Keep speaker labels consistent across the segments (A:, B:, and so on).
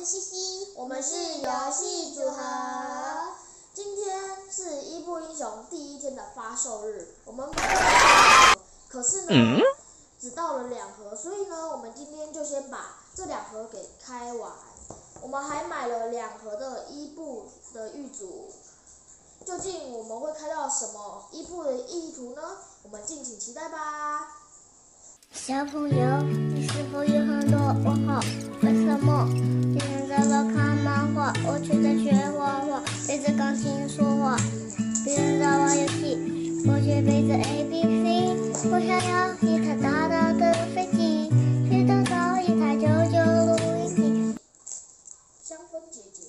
A: 是西西，
B: 我们是游戏组合。今天是伊布英雄第1天的发售日，我们买了可是呢，只到了2盒，所以呢，我们今天就先把这2盒给开完。我们还买了2盒的伊布的玉组，究竟我们会开到什么伊布的意图呢？我们敬请期待吧。
A: 小朋友，你是否有很多问号？为什么？今天在我看漫画，我却在学画画，对着钢琴说话。别人在玩游戏，我却背着 ABC。我想要一台大大的飞机，去打造一台99录音机。
B: 香氛姐姐。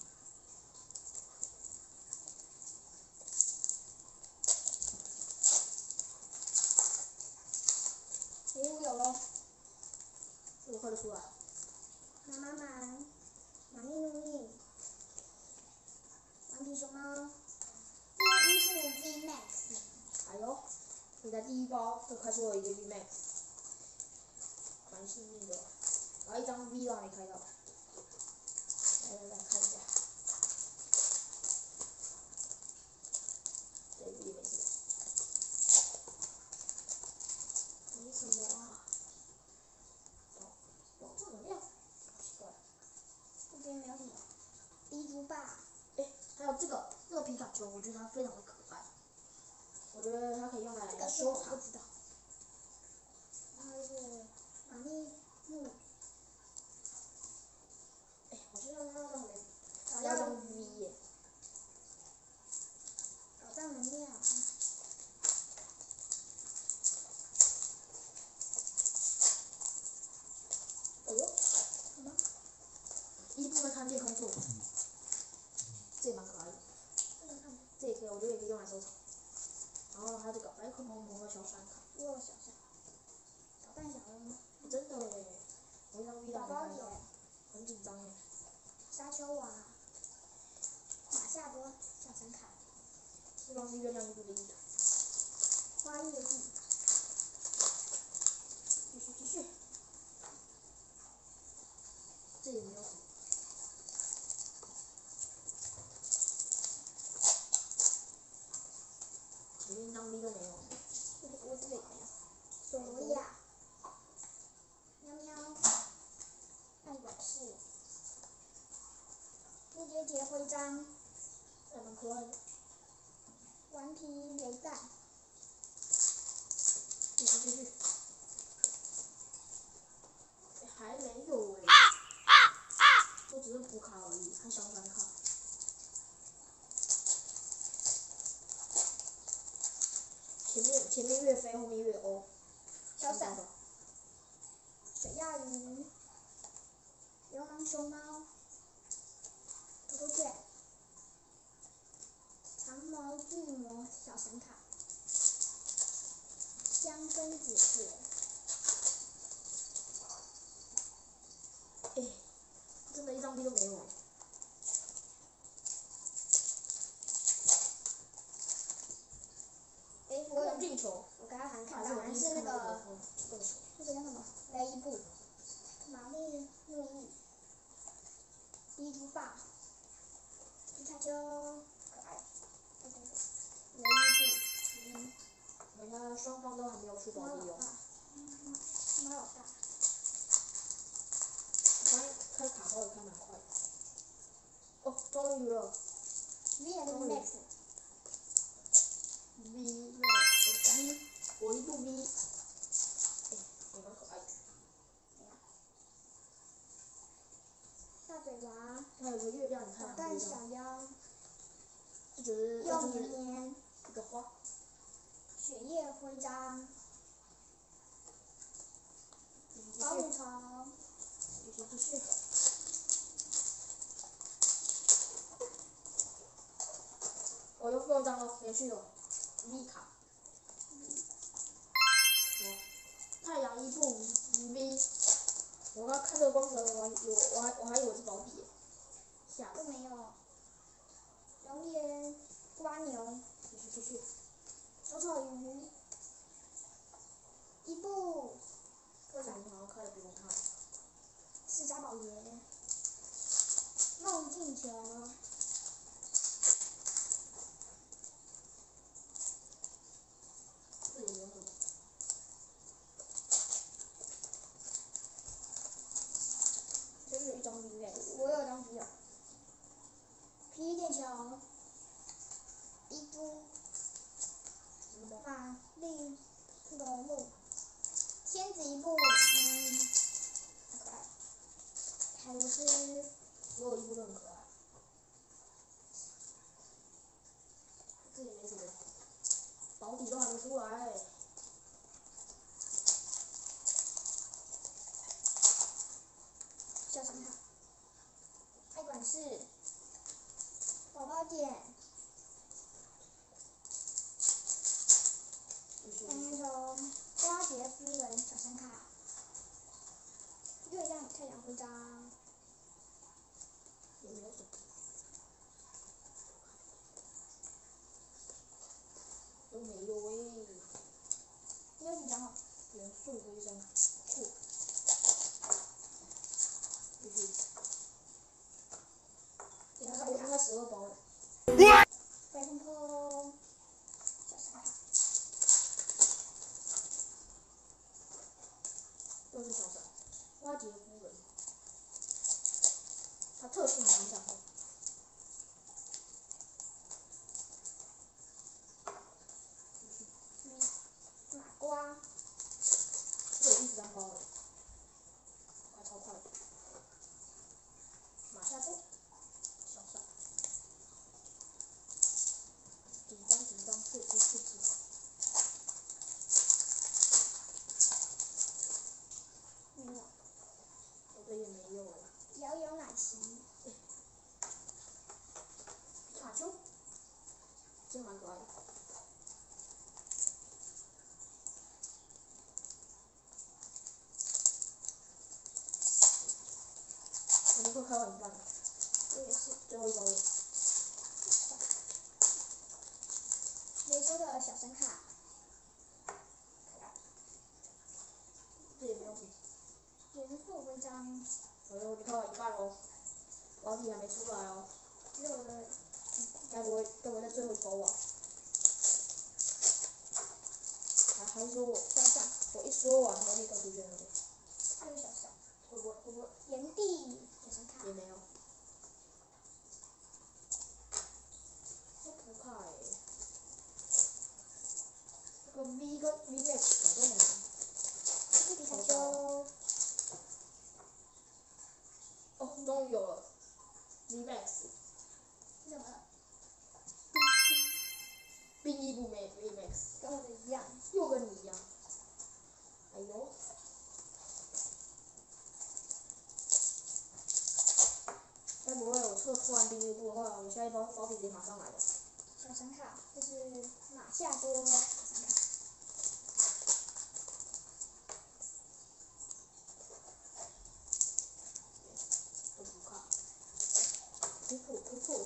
B: 有咯，这么快就出来了。
A: 马咪咪咪，顽皮熊猫，第1部 V Max。
B: 哎呦，你的第1包就开出了一个 V Max， 蛮幸运的。然后1张 V 都还没开到，来看一下，这 V 没事。没什么啊。这怎么样？奇怪。
A: 这边没有什么。蜘蛛霸。
B: 还有这个皮卡丘，我觉得它非常的可爱。我觉得它可以用来收藏。
A: 不知道。然后是马咪木。
B: 我现在看到没？
A: 找
B: 要用
A: 到
B: V 耶。
A: 搞到能量。
B: 哎呦，什么？伊布会看天空树，这也蛮可爱的。这也可以，我觉得也可以用来收藏。然后还有这个白孔红的小闪卡。
A: 小蛋小人。
B: 真的耶，我一张 V
A: 宝宝姐。
B: 很紧张耶。
A: 沙丘娃。马夏多小闪卡。
B: 这张是月亮伊布的意图。
A: 花叶地。
B: 继续。这也没有什么。前面一张 V 都没有。
A: 我这里没有。索罗亚。喵喵。爱勇士。蝴蝶结徽章。
B: 还蛮可爱的。
A: 顽皮雷弹。
B: 继续。还没有哎。都只是普卡而已，和小闪卡。前面越飞，后面越欧。
A: 小闪。水亚鱼。流氓熊猫。土豆卷。长毛巨魔小闪卡。香氛姐姐。
B: 真的一张 V 都没有。我有进球。
A: 我刚刚还看到，好像是那个，这个叫什么？雷伊布。玛丽路易。蜘蛛霸。皮卡丘。可爱。雷伊布。
B: 我看双方都还没有出宝地哦。
A: 猫老大。
B: 我刚开卡包也开蛮快的。哦，终于了。
A: V 还是 Max？
B: V Max， 我一部 V。也蛮可爱的。
A: 大嘴娃。
B: 还有个月亮，你看。
A: 捣蛋小妖。
B: 这只是
A: 幼绵绵。
B: 一个花。
A: 雪夜徽章。保护槽。
B: 继续。我又6张了，连续的 V 卡。太阳伊布 V。我刚看这个光泽，我还以为是保底耶。下
A: 都没有。熔岩瓜牛。
B: 继续。
A: 丑丑鱼。伊布。
B: 为什么你好像开的比我快？
A: 释迦宝爷。 部，可爱。还有是，
B: 所有一部都很可爱。这里没什么，保底都还没出来。
A: 小长卡，爱管事，宝宝点，三叶虫，花蝶夫人小声卡，月亮太阳徽章，
B: 也没有什么。都没有诶。
A: 你有几张哦？
B: 元素徽章，酷。继续。我应该12包了。
A: 白空空，小声卡，
B: 又是小闪，花蝶夫人。它特性还蛮强的。
A: 马瓜，
B: 这有10张包了，还超快。马下波，小闪。紧张，刺激。
A: 没有。
B: 我的也没有了。
A: 摇摇奶昔，
B: 皮卡丘，真蛮可爱的。我们快开到一半了。
A: 我也是。
B: 最后一包了。
A: 雷说的小声卡，
B: 这也没有什么。
A: 元素徽章，
B: 我们开到一半喽，保底还没出来哦。
A: 只有了，
B: 该不会在最后一包吧？还是说我一说完，然后立刻出现那个？
A: 又是小声，
B: 会不会
A: 炎帝小声卡，
B: 也没有？都不看欸。这个 V 跟 V Max 都很难。
A: 皮卡丘，
B: 哦，终于有了 V Max。
A: 是什么？
B: 冰一部没 V Max，
A: 跟我的一样。
B: 又跟你一样。哎呦。该不会我突然冰一部的话，我下一包保底得马上来了。
A: 小声卡，这是马夏多小声卡。
B: 都不看。突破。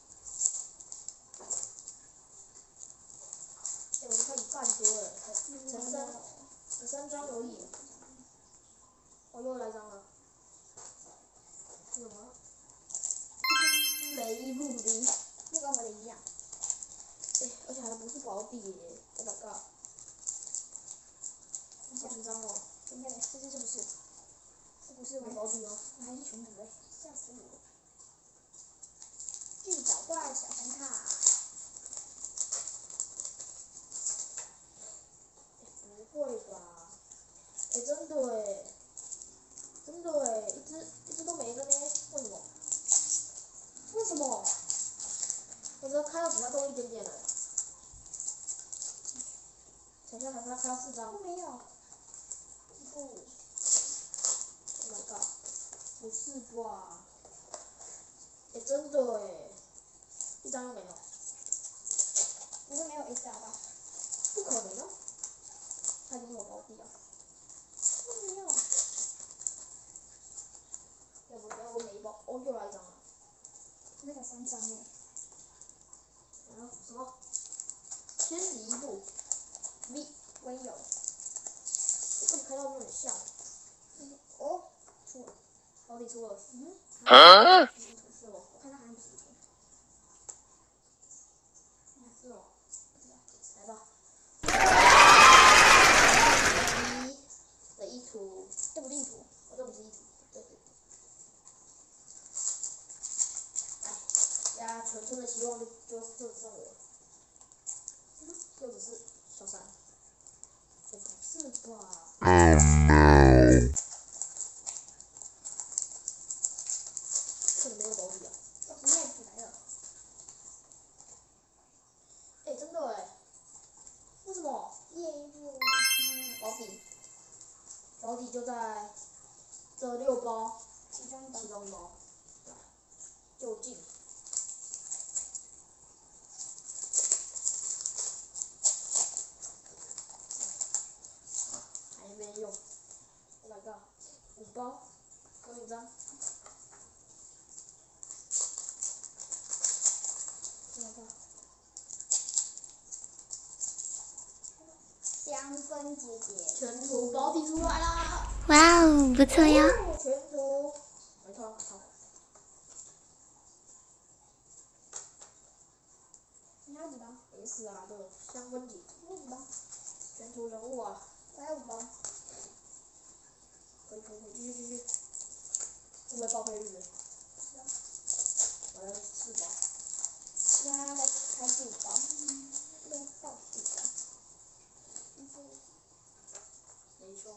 B: 我都快一半多了，才3张而已。哦，又来张了。是什么？雷布迪。
A: 又跟我的一样。
B: 而且还不是保底耶 ！Oh my god！好紧张哦。
A: 等一下，这是不是？这不是
B: 没保底哦。
A: 我还是穷补的，吓死我！巨藻怪小声卡，
B: 不会吧？真的哎，一只都没了呢，为什么？为什么？我只要开到比它多一点点了。等一下，还是要开到4张。
A: 都没有。不。
B: Oh my god！不是吧？真的哎，一张都没有。
A: 不会没有 S 好吧？
B: 不可能啊！它已经有保底了。
A: 都没有。
B: 要不每一包，哦，又来一张了。
A: 那个3张哎。
B: 什么？千里一步 V，
A: 我也有。
B: 跟你开到有点像。
A: 哦，出了。
B: 保底出了。是哦。
A: 我看到好像不是。
B: 是哦。来吧。的意图。
A: 这不是意图。
B: 哦，这不是意图。对。哎呀，纯纯的希望就剩我了。就只是小3。不是吧？ 就在这6包
A: 其中
B: 其中一包，就近。还没用 ，Oh my god， 5包，好紧张。
A: 香氛姐姐，
B: 全图包底出来啦！
A: 哇哦，不错呀！
B: 全图，没错，好。
A: 你还有几包？
B: 没事啊，这个香氛姐，
A: 我有几包？
B: 全图人物啊，
A: 我还有5包。
B: 可以，继续。会不会报废率？我来4包。
A: 那再开5包，都到底了。
B: 没错。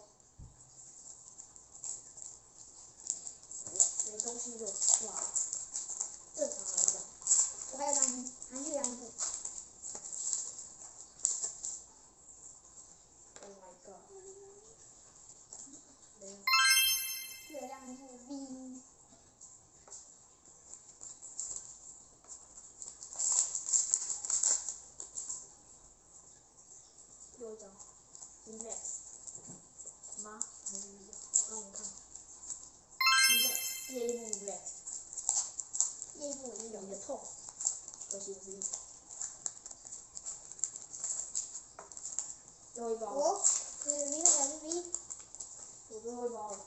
B: 没东西就哇，正常来讲。
A: 我还有韩剧2部。
B: Oh my god！ 没有。
A: 月亮是 V。
B: 又一张 ，Index， 吗？还是让我们看 ，Index， 夜幕 Index，
A: 夜幕
B: 你的痛，可惜不是。最后一包。
A: 我是 V 还是 V？
B: 我最后一包了。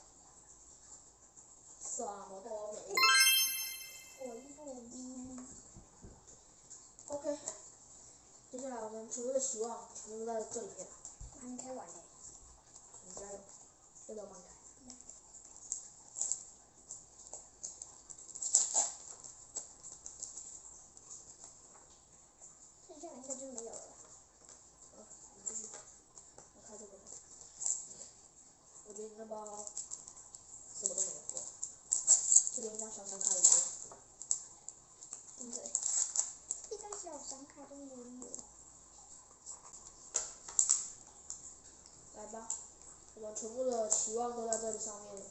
B: 什么都没有。
A: 我一部 V。
B: OK， 接下来我们全部的期望全部都在这里面。
A: 还没开完呢。
B: 你加油，这个帮你开。
A: 剩下应该就没有了。
B: 你继续。我开这个。我觉得你那包什么都没有。这连一张小闪卡也没有。
A: 对。一张小闪卡都没有。
B: 来吧，我们全部的期望都在这里上面。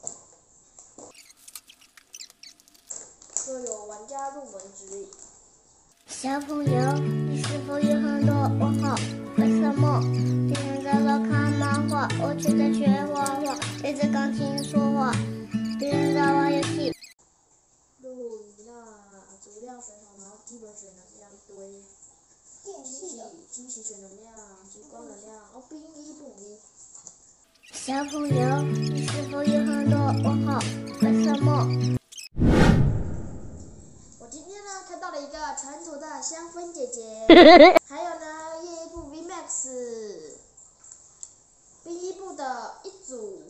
B: 这有玩家入门指引。
A: 小朋友，你是否有很多问号？为什么？别人在那看漫画，我却在学画画；对着钢琴说话，别人在玩游戏。
B: 露营啊，足量水好，然后基本水能量一堆。惊喜水能量，极光能量，哦，冰一不一。
A: 小朋友，你是否有很多问号？为什么？
B: 我今天呢看到了一个全图的香氛姐姐，还有呢夜一部 VMAX， 冰一部的一组，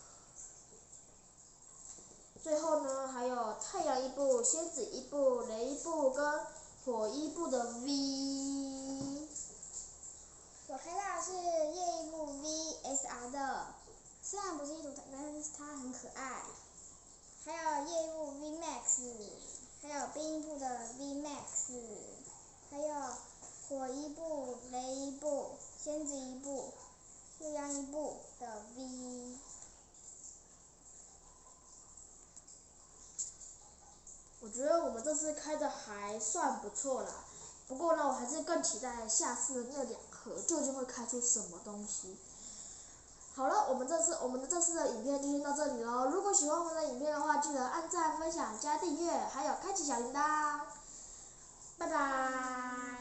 B: 最后呢还有太阳一部、仙子一部、雷一部跟火一部的 V。
A: 我看到的是夜一部 VSR 的，虽然不是一组，但是它很可爱。还有夜一部 VMAX， 还有冰一部的 VMAX， 还有火一部、雷一部、仙子一部、月亮一部的 V。
B: 我觉得我们这次开的还算不错啦，不过呢，我还是更期待下次的那2盒究竟会开出什么东西。好了，我们这次的影片就先到这里喽。如果喜欢我们的影片的话，记得按赞、分享、加订阅，还有开启小铃铛。拜拜。